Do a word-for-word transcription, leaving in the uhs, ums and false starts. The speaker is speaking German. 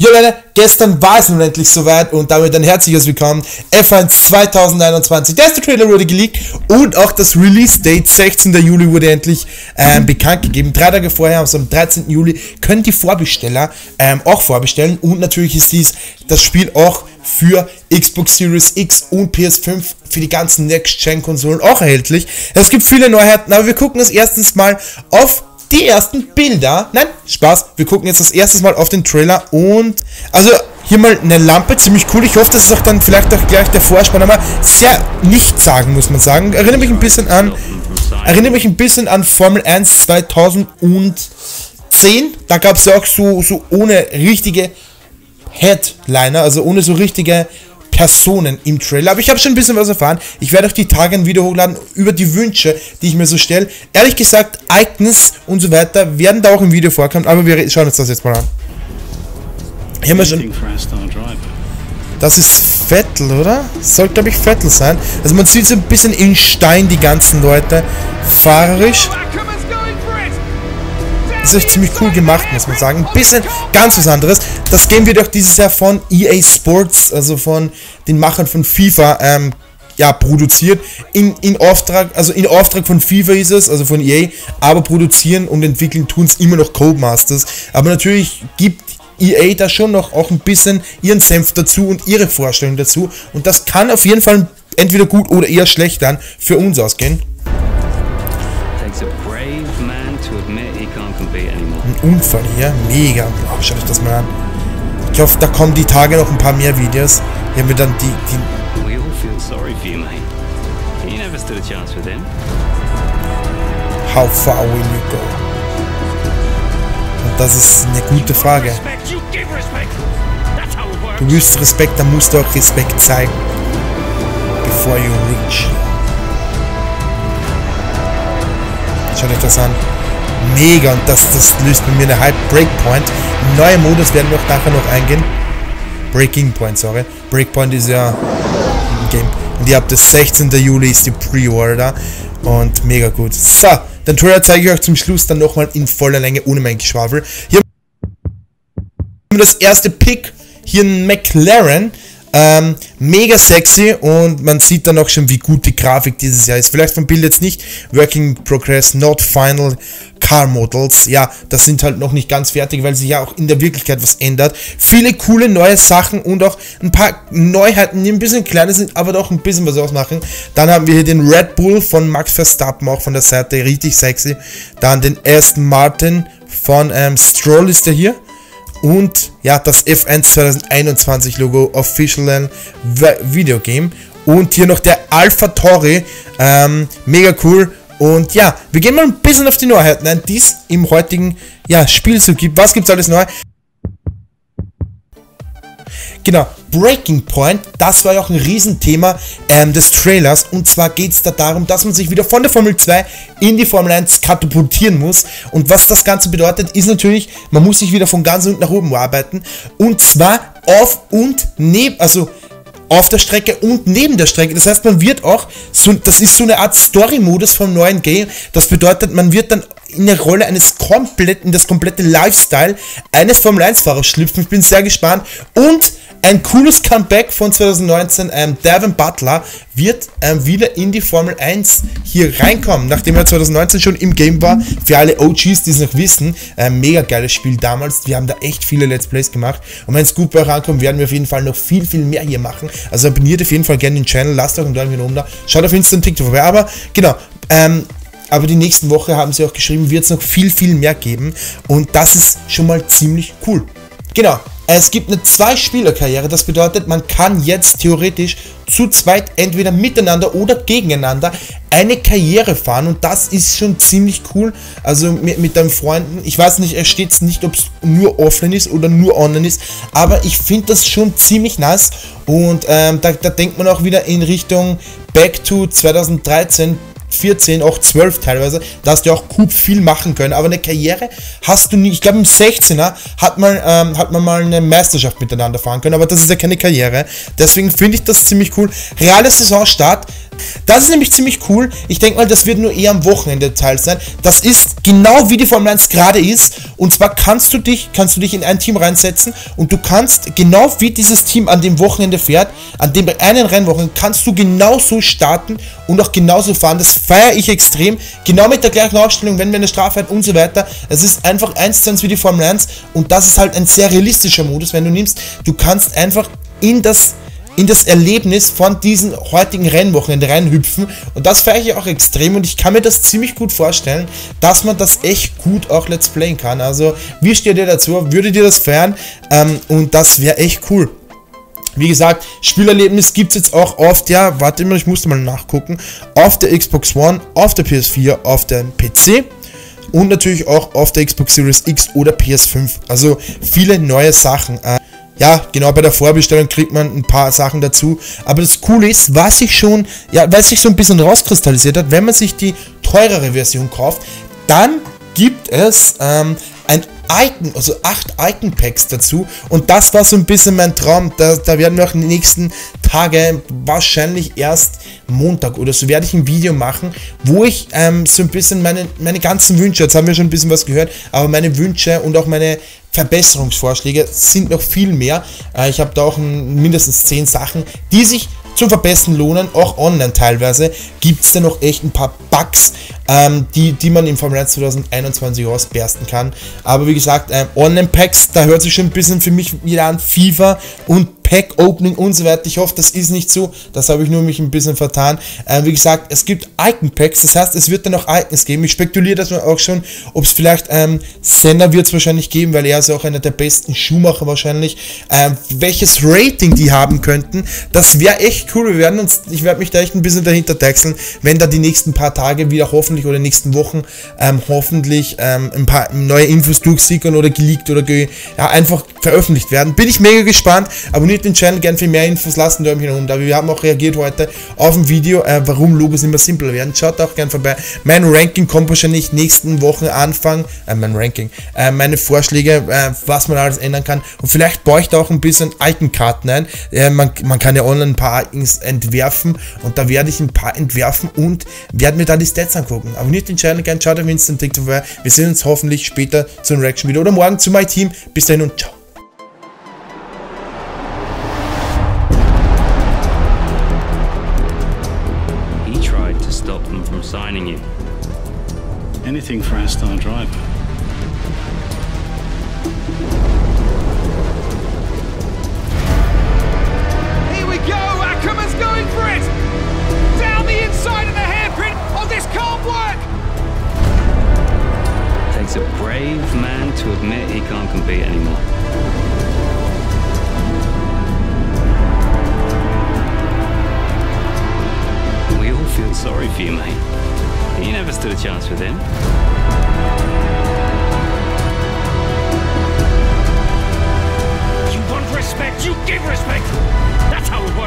Ja Leute, gestern war es nun endlich soweit und damit ein herzliches Willkommen. F eins zwanzig einundzwanzig, der erste Trailer wurde geleakt und auch das Release-Date sechzehnten Juli wurde endlich ähm, bekannt gegeben. Drei Tage vorher, also am dreizehnten Juli, können die Vorbesteller ähm, auch vorbestellen und natürlich ist dies das Spiel auch für Xbox Series X und P S fünf für die ganzen Next-Gen-Konsolen auch erhältlich. Es gibt viele Neuheiten, aber wir gucken das erstens mal auf die ersten Bilder. Nein, Spaß. Wir gucken jetzt das erste Mal auf den Trailer und also hier mal eine Lampe, ziemlich cool. Ich hoffe, das ist auch dann vielleicht auch gleich der Vorspann, aber sehr nichts sagen, muss man sagen. Erinnert mich ein bisschen an erinnert mich ein bisschen an Formel eins zweitausendzehn. Da gab es ja auch so, so ohne richtige Headliner, also ohne so richtige Personen im Trailer, aber ich habe schon ein bisschen was erfahren. Ich werde auch die Tage ein Video hochladen über die Wünsche, die ich mir so stelle. Ehrlich gesagt, Icons und so weiter werden da auch im Video vorkommen, aber wir schauen uns das jetzt mal an. Hier haben wir schon. Das ist Vettel, oder? Sollte, glaube ich, Vettel sein. Also man sieht so ein bisschen in Stein die ganzen Leute fahrerisch. Das ist echt ziemlich cool gemacht, muss man sagen. Ein bisschen ganz was anderes. Das Game wird auch dieses Jahr von E A Sports, also von den Machern von FIFA, ähm, ja, produziert. In, in Auftrag, also in Auftrag von FIFA ist es, also von E A, aber produzieren und entwickeln tun es immer noch Codemasters. Aber natürlich gibt E A da schon noch auch ein bisschen ihren Senf dazu und ihre Vorstellung dazu. Und das kann auf jeden Fall entweder gut oder eher schlecht dann für uns ausgehen. Ein Unfall hier, mega. Oh, schaut euch das mal an. Ich hoffe, da kommen die Tage noch ein paar mehr Videos. Hier haben wir dann die, die How far will you go? Und das ist eine gute Frage. Du willst Respekt, dann musst du auch Respekt zeigen. Before you reach. Schaut euch das an. Mega, und das, das löst bei mir eine Hype. Breakpoint. Neue Modus werden wir auch nachher noch eingehen. Breaking Point, sorry. Breakpoint ist ja ein Game. Und ihr habt das sechzehnten Juli ist die Pre-Order. Und mega gut. So, den Trailer zeige ich euch zum Schluss dann nochmal in voller Länge, ohne mein Geschwafel. Hier haben wir das erste Pick. Hier ein McLaren. Ähm, mega sexy und man sieht dann auch schon, wie gut die Grafik dieses Jahr ist. Vielleicht vom Bild jetzt nicht. Working Progress, not final Car Models. Ja, das sind halt noch nicht ganz fertig, weil sich ja auch in der Wirklichkeit was ändert. Viele coole neue Sachen und auch ein paar Neuheiten, die ein bisschen kleiner sind, aber doch ein bisschen was ausmachen. Dann haben wir hier den Red Bull von Max Verstappen, auch von der Seite, richtig sexy. Dann den Aston Martin von ähm, Stroll ist der hier. Und ja, das F eins zwanzig einundzwanzig Logo, Official Video Game. Und hier noch der Alpha Tauri, ähm, mega cool. Und ja, wir gehen mal ein bisschen auf die Neuheiten ein, die es im heutigen ja, Spiel so gibt. Was gibt es alles neu? Genau, Breaking Point, das war ja auch ein Riesenthema ähm, des Trailers. Und zwar geht es da darum, dass man sich wieder von der Formel zwei in die Formel eins katapultieren muss. Und was das Ganze bedeutet, ist natürlich, man muss sich wieder von ganz unten nach oben arbeiten. Und zwar auf und neben, also auf der Strecke und neben der Strecke. Das heißt, man wird auch, so, das ist so eine Art Story-Modus vom neuen Game. Das bedeutet, man wird dann in der Rolle eines kompletten, das komplette Lifestyle eines Formel eins Fahrers schlüpfen. Ich bin sehr gespannt. Und ein cooles Comeback von zwanzig neunzehn, ähm, Devin Butler wird ähm, wieder in die Formel eins hier reinkommen, nachdem er zwanzig neunzehn schon im Game war. Für alle O Gs, die es noch wissen, ein mega geiles Spiel damals. Wir haben da echt viele Let's Plays gemacht und wenn es gut bei euch ankommt, werden wir auf jeden Fall noch viel, viel mehr hier machen. Also abonniert auf jeden Fall gerne den Channel, lasst euch einen Daumen nach oben da, schaut auf Insta und TikTok vorbei. Aber genau, ähm, aber die nächsten Woche haben sie auch geschrieben, wird es noch viel, viel mehr geben und das ist schon mal ziemlich cool. Genau. Es gibt eine Zwei-Spieler-Karriere, das bedeutet, man kann jetzt theoretisch zu zweit entweder miteinander oder gegeneinander eine Karriere fahren und das ist schon ziemlich cool, also mit, mit deinen Freunden, ich weiß nicht, es steht nicht, ob es nur offline ist oder nur online ist, aber ich finde das schon ziemlich nice und ähm, da, da denkt man auch wieder in Richtung Back to zwanzig dreizehn, vierzehn, auch zwölf teilweise, da hast du auch gut viel machen können, aber eine Karriere hast du nicht. Ich glaube im sechzehner hat man, ähm, hat man mal eine Meisterschaft miteinander fahren können, aber das ist ja keine Karriere, deswegen finde ich das ziemlich cool. Realer Saisonstart Das ist nämlich ziemlich cool. Ich denke mal, das wird nur eher am Wochenende Teil sein. Das ist genau wie die Formel eins gerade ist. Und zwar kannst du dich, kannst du dich in ein Team reinsetzen und du kannst, genau wie dieses Team an dem Wochenende fährt, an dem einen Rennwochenende, kannst du genauso starten und auch genauso fahren. Das feiere ich extrem. Genau mit der gleichen Ausstellung, wenn wir eine Strafe hat und so weiter. Es ist einfach eins zu eins wie die Formel eins und das ist halt ein sehr realistischer Modus, wenn du nimmst. Du kannst einfach in das in das Erlebnis von diesen heutigen Rennwochenende reinhüpfen und das feiere ich auch extrem und ich kann mir das ziemlich gut vorstellen, dass man das echt gut auch Let's Playen kann. Also wie steht ihr dazu? Würdet ihr das feiern? Ähm, und das wäre echt cool. Wie gesagt, Spielerlebnis gibt es jetzt auch oft, ja, warte mal, ich musste mal nachgucken, auf der Xbox One, auf der P S vier, auf dem P C und natürlich auch auf der Xbox Series X oder P S fünf. Also viele neue Sachen. Äh, Ja, genau, bei der Vorbestellung kriegt man ein paar Sachen dazu. Aber das Coole ist, was sich schon, ja, weil sich so ein bisschen rauskristallisiert hat, wenn man sich die teurere Version kauft, dann gibt es ähm, ein Icon, also acht Icon-Packs dazu. Und das war so ein bisschen mein Traum. Da, da werden wir auch in den nächsten Tagen, wahrscheinlich erst Montag oder so, werde ich ein Video machen, wo ich ähm, so ein bisschen meine, meine ganzen Wünsche, jetzt haben wir schon ein bisschen was gehört, aber meine Wünsche und auch meine Verbesserungsvorschläge sind noch viel mehr. Äh, ich habe da auch ein, mindestens zehn Sachen, die sich zum Verbessern lohnen, auch online teilweise. Gibt es da noch echt ein paar Bugs, ähm, die, die man im Formel eins zwanzig einundzwanzig ausbersten kann. Aber wie gesagt, ähm, Online-Packs, da hört sich schon ein bisschen für mich wieder an, FIFA und Pack-Opening und so weiter. Ich hoffe, das ist nicht so. Das habe ich nur mich ein bisschen vertan. Äh, wie gesagt, es gibt Icon-Packs, das heißt, es wird dann auch Icons geben. Ich spekuliere das auch schon, ob es vielleicht ähm, Senna wird es wahrscheinlich geben, weil er ist auch einer der besten Schuhmacher wahrscheinlich. Ähm, welches Rating die haben könnten, das wäre echt cool. Wir werden uns, ich werde mich da echt ein bisschen dahinter deichseln, wenn da die nächsten paar Tage wieder hoffentlich oder nächsten Wochen ähm, hoffentlich ähm, ein paar neue Infos durchsickern oder geleakt oder ge ja, einfach veröffentlicht werden. Bin ich mega gespannt. Abonniert den Channel, gern für mehr Infos, lasst ein Däumchen nach unten da. Wir haben auch reagiert heute auf ein Video, äh, warum Logos immer simpler werden. Schaut auch gern vorbei. Mein Ranking kommt wahrscheinlich nächsten Wochen Anfang, äh, mein Ranking, äh, meine Vorschläge, äh, was man alles ändern kann. Und vielleicht baue ich da auch ein bisschen Icon-Karten ein. Äh, man, man kann ja online ein paar Icons entwerfen und da werde ich ein paar entwerfen und werde mir dann die Stats angucken. Abonniert den Channel gern, schaut auf Instagram, TikTok vorbei. Wir sehen uns hoffentlich später zu einem Reaction-Video oder morgen zu meinem Team. Bis dahin und ciao. Stop them from signing you. Anything for our star driver. Here we go! Ackerman's going for it! Down the inside of the hairpin! Oh, this can't work! Takes a brave man to admit he can't compete anymore. Feel sorry for you, mate. You never stood a chance with him. You want respect, you give respect! That's how it works!